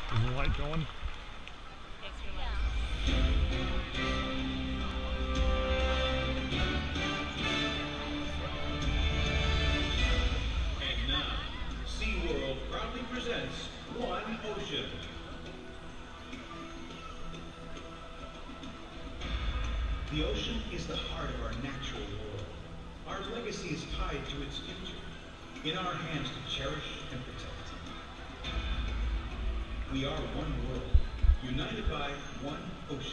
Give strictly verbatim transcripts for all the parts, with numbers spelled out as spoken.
Is the light going? And now, SeaWorld proudly presents One Ocean. The ocean is the heart of our natural world. Our legacy is tied to its future, in our hands to cherish and protect. We are one world, united by one ocean.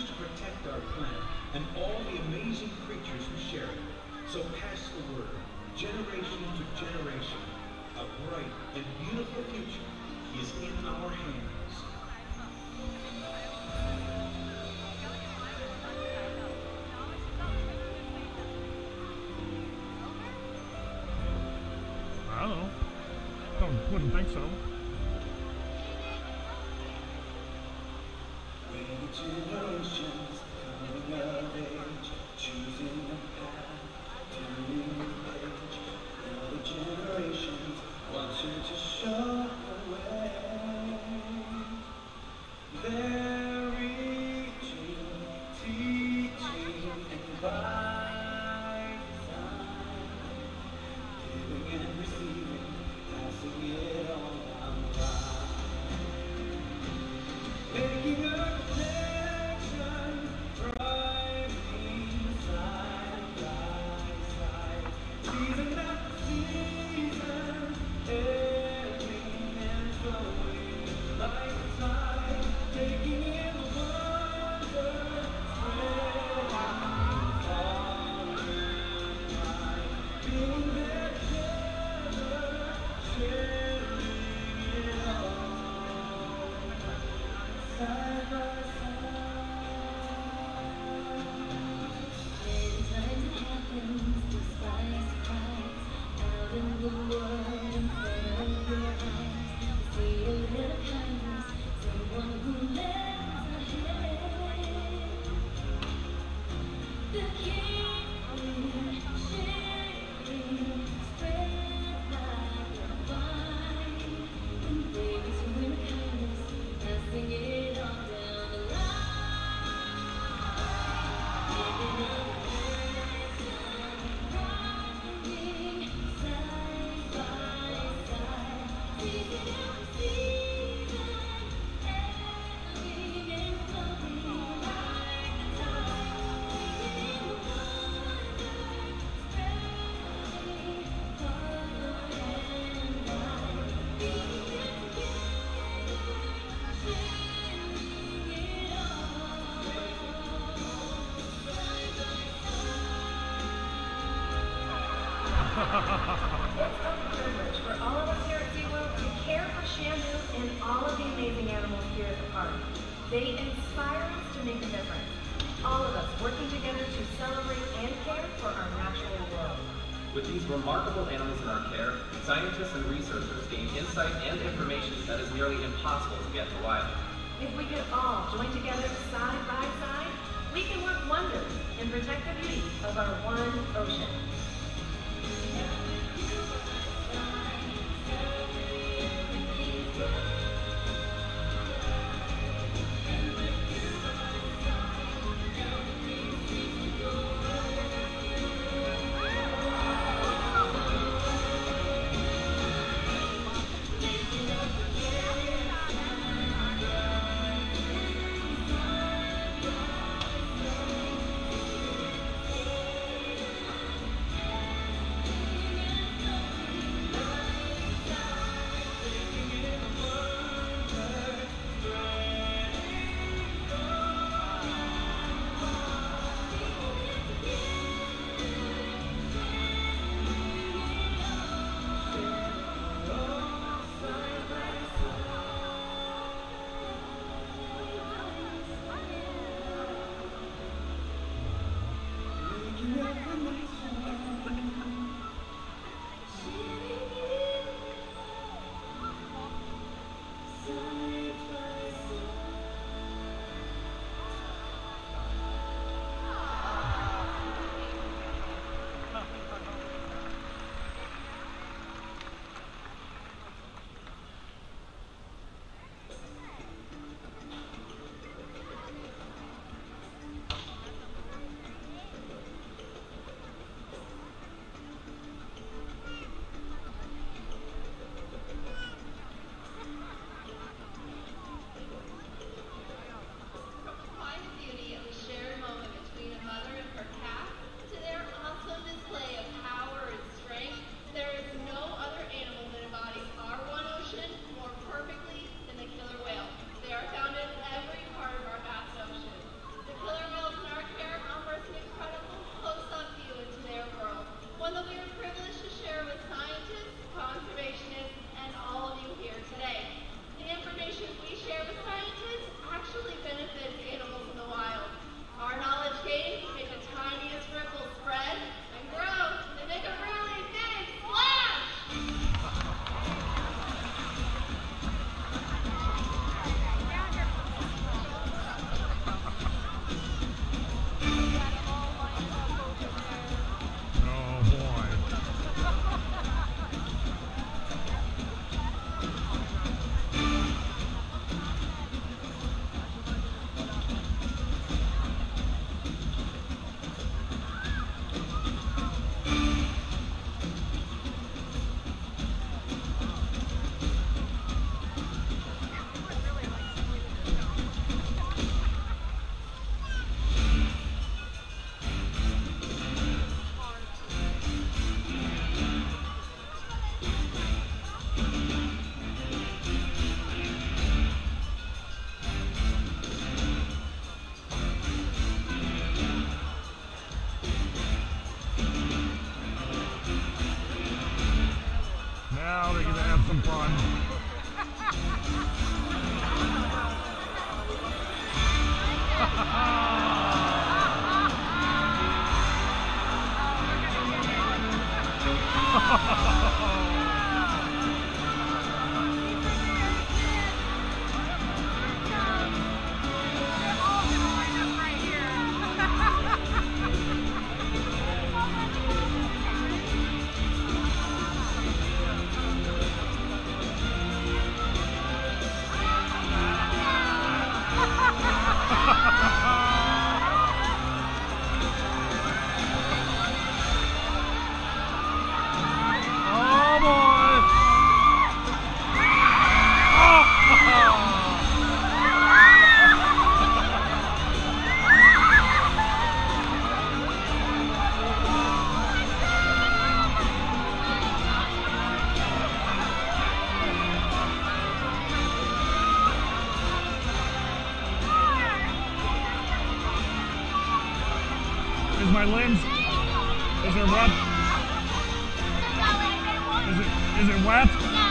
promise to protect our planet and all the amazing creatures who share it. So pass the word, generation to generation. A bright and beautiful future is in our hands. I don't know. Don't, wouldn't think so. Generations coming of age, choosing a path, turning the page. Now the generations want you to show the way. They're reaching, teaching, and by design, giving and receiving, passing it on down the line. Making a connection, thriving side by side, season after season, ebbing and flowing like a tide, taking in the wonder, spreading far and wide, being there together, sharing it all. Side by side. Anytime it happens, just by surprise, out in the world, in front of your eyes, you see a little kindness, someone who lends a hand. The caring, sharing, spread like a vine, embrace with kindness, passing it on down the line. Living in a connection, rising side by side, season after season, ebbing and flowing like the tide, taking in the wonder, spreading far and wide, being there together, sharing it all. Side by It's a privilege for all of us here at SeaWorld to care for Shamu and all of the amazing animals here at the park. They inspire us to make a difference. All of us working together to celebrate and care for our natural world. With these remarkable animals in our care, scientists and researchers gain insight and information that is nearly impossible to get in the wild. If we could all join together side by side, we can work wonders and protect the beauty of our one ocean. is my lens? Is it wet? Is it is it wet?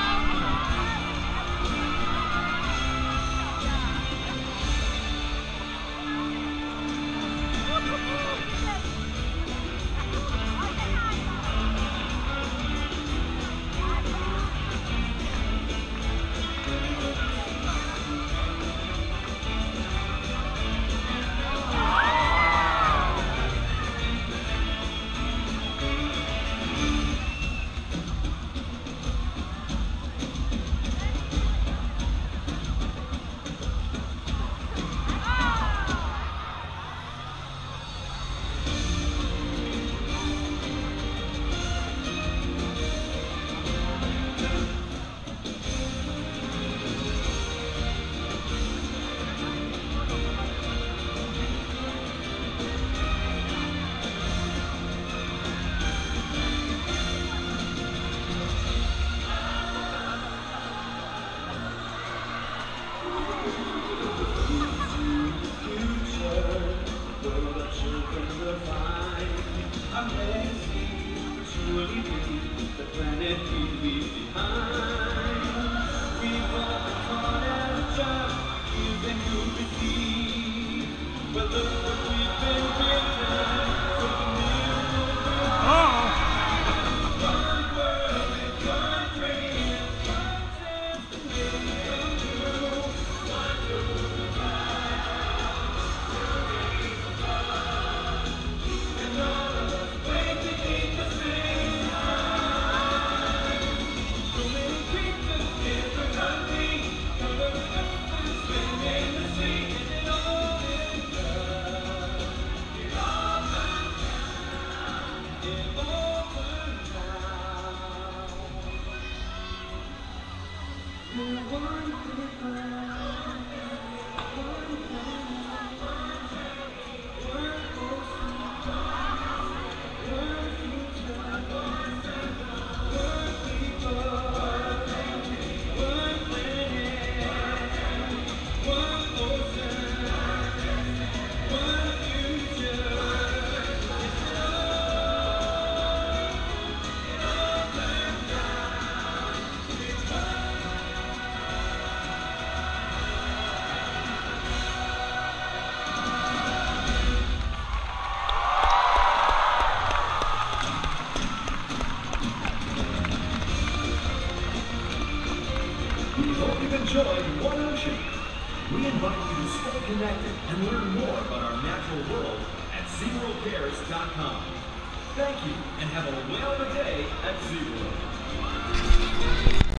Enjoyed One Ocean. We invite you to stay connected and learn more about our natural world at SeaWorld Cares dot com. Thank you, and have a whale of a day at SeaWorld.